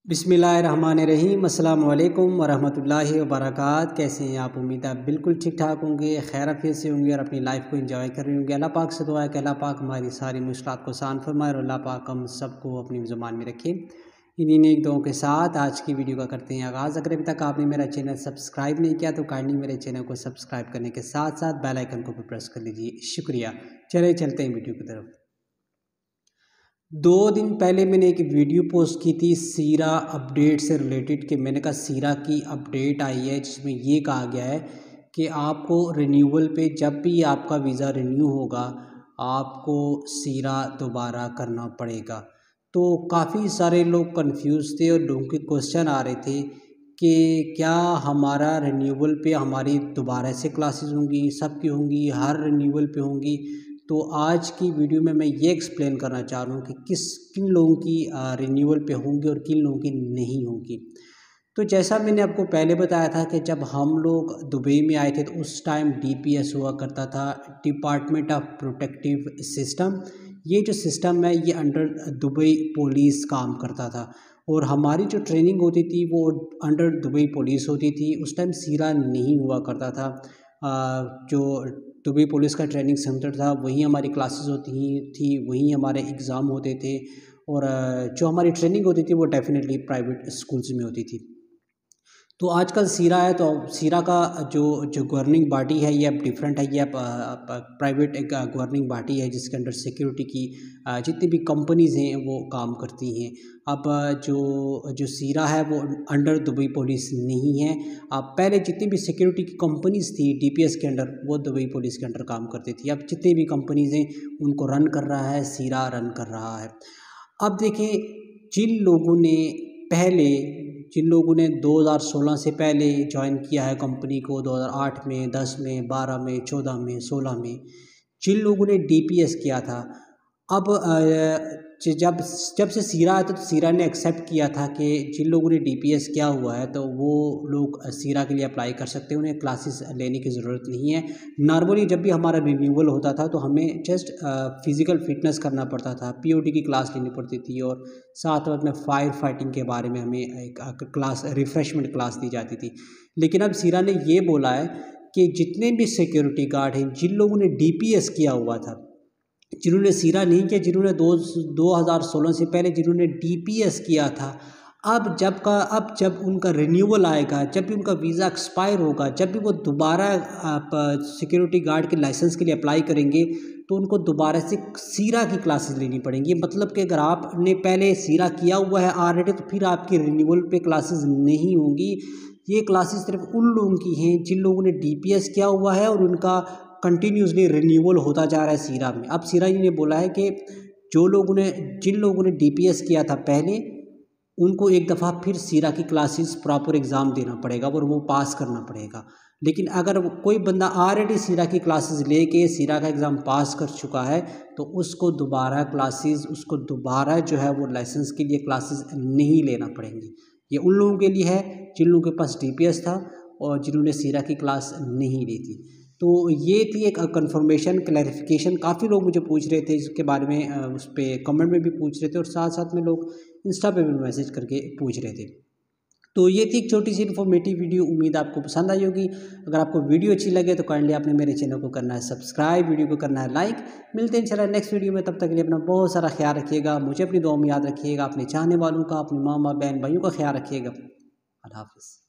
बिस्मिल्लाहिर्रहमानिर्रहीम अस्सलाम वालेकुम वरहमतुल्लाहि वबरकात। कैसे हैं आप? उम्मीद है आप बिल्कुल ठीक ठाक होंगे, खैर आफियत से होंगे और अपनी लाइफ को एंजॉय कर रहे होंगे। अल्लाह पाक से दुआ है कि अल्लाह पाक हमारी सारी मुश्किलात को आसान फरमाए और अल्लाह पाक हम सबको अपनी ज़ुबान में रखे। इन्हीं नेक दुआओं के साथ आज की वीडियो का करते हैं आगाज़। अगर अभी तक आपने मेरा चैनल सब्सक्राइब नहीं किया तो काइंडली मेरे चैनल को सब्सक्राइब करने के साथ साथ बेल आइकन को भी प्रेस कर लीजिए, शुक्रिया। चले चलते हैं वीडियो की तरफ। 2 दिन पहले मैंने एक वीडियो पोस्ट की थी सीरा अपडेट से रिलेटेड कि मैंने कहा सीरा की अपडेट आई है जिसमें ये कहा गया है कि आपको रिन्यूअल पे जब भी आपका वीज़ा रिन्यू होगा आपको सीरा दोबारा करना पड़ेगा। तो काफ़ी सारे लोग कंफ्यूज थे और लोगों के क्वेश्चन आ रहे थे कि क्या हमारा रिन्यूअल पे हमारी दोबारा से क्लासेस होंगी, सबकी होंगी, हर रिन्यूअल पे होंगी। तो आज की वीडियो में मैं ये एक्सप्लेन करना चाह रहा हूँ कि किन लोगों की रिन्यूअल पे होंगी और किन लोगों की नहीं होंगी। तो जैसा मैंने आपको पहले बताया था कि जब हम लोग दुबई में आए थे तो उस टाइम DPS हुआ करता था, डिपार्टमेंट ऑफ प्रोटेक्टिव सिस्टम। ये जो सिस्टम है ये अंडर दुबई पुलिस काम करता था और हमारी जो ट्रेनिंग होती थी वो अंडर दुबई पुलिस होती थी। उस टाइम सीरा नहीं हुआ करता था। जो दुबई पुलिस का ट्रेनिंग सेंटर था वहीं हमारी क्लासेस होती थी, वहीं हमारे एग्ज़ाम होते थे और जो हमारी ट्रेनिंग होती थी वो डेफिनेटली प्राइवेट स्कूल्स में होती थी। तो आजकल सीरा है तो सीरा का जो जो गवर्निंग बॉडी है ये अब डिफरेंट है। ये अब प्राइवेट एक गवर्निंग बॉडी है जिसके अंडर सिक्योरिटी की जितनी भी कंपनीज़ हैं वो काम करती हैं। अब जो सीरा है वो अंडर दुबई पुलिस नहीं है। अब पहले जितनी भी सिक्योरिटी की कंपनीज़ थी DPS के अंडर वो दुबई पुलिस के अंडर काम करती थी। अब जितनी भी कंपनीज़ हैं उनको रन कर रहा है सीरा, रन कर रहा है। अब देखें जिन लोगों ने 2016 से पहले ज्वाइन किया है कंपनी को, 2008 में, 10 में, 12 में, 14 में, 16 में, जिन लोगों ने DPS किया था, अब जब से सीरा आया तो सीरा ने एक्सेप्ट किया था कि जिन लोगों ने DPS किया हुआ है तो वो लोग सीरा के लिए अप्लाई कर सकते हैं, उन्हें क्लासेस लेने की ज़रूरत नहीं है। नॉर्मली जब भी हमारा रिन्यूअल होता था तो हमें जस्ट फिज़िकल फिटनेस करना पड़ता था, POD की क्लास लेनी पड़ती थी और साथ में फायर फाइटिंग के बारे में हमें एक क्लास, रिफ़्रेशमेंट क्लास दी जाती थी। लेकिन अब सीरा ने ये बोला है कि जितने भी सिक्योरिटी गार्ड हैं जिन लोगों ने DPS किया हुआ था, जिन्होंने सीरा नहीं किया, जिन्होंने 2016 से पहले जिन्होंने DPS किया था, अब जब उनका रिन्यूअल आएगा, जब भी उनका वीज़ा एक्सपायर होगा, जब भी वो दोबारा सिक्योरिटी गार्ड के लाइसेंस के लिए अप्लाई करेंगे तो उनको दोबारा से सीरा की क्लासेस लेनी पड़ेंगी। मतलब कि अगर आपने पहले सीरा किया हुआ है ऑलरेडी तो फिर आपकी रिन्यूअल पे क्लासेस नहीं होंगी। ये क्लासेस सिर्फ उन लोगों की हैं जिन लोगों ने DPS किया हुआ है और उनका कंटिन्यूसली रिन्यूअल होता जा रहा है सीरा में। अब सीरा जी ने बोला है कि जिन लोगों ने DPS किया था पहले उनको एक दफ़ा फिर सीरा की क्लासेस प्रॉपर एग्ज़ाम देना पड़ेगा और वो पास करना पड़ेगा। लेकिन अगर कोई बंदा ऑलरेडी सीरा की क्लासेस लेके सीरा का एग्ज़ाम पास कर चुका है तो उसको दोबारा जो है वो लाइसेंस के लिए क्लासेस नहीं लेना पड़ेंगी। ये उन लोगों के लिए है जिन लोगों के पास DPS था और जिन्होंने सीरा की क्लास नहीं ली थी। तो ये थी एक कंफर्मेशन, क्लैरिफिकेशन। काफ़ी लोग मुझे पूछ रहे थे इसके बारे में, उस पर कमेंट में भी पूछ रहे थे और साथ साथ में लोग इंस्टा पे भी मैसेज करके पूछ रहे थे। तो ये थी एक छोटी सी इन्फॉर्मेटिव वीडियो, उम्मीद आपको पसंद आई होगी। अगर आपको वीडियो अच्छी लगे तो काइंडली आपने मेरे चैनल को करना है सब्सक्राइब, वीडियो को करना है लाइक। मिलते हैं इंशाल्लाह नेक्स्ट वीडियो में, तब तक के लिए अपना बहुत सारा ख्याल रखिएगा, मुझे अपनी दुआ में याद रखिएगा, अपने चाहने वालों का, अपने मामा बहन भाइयों का ख्याल रखिएगा। अल्लाह हाफ़िज़।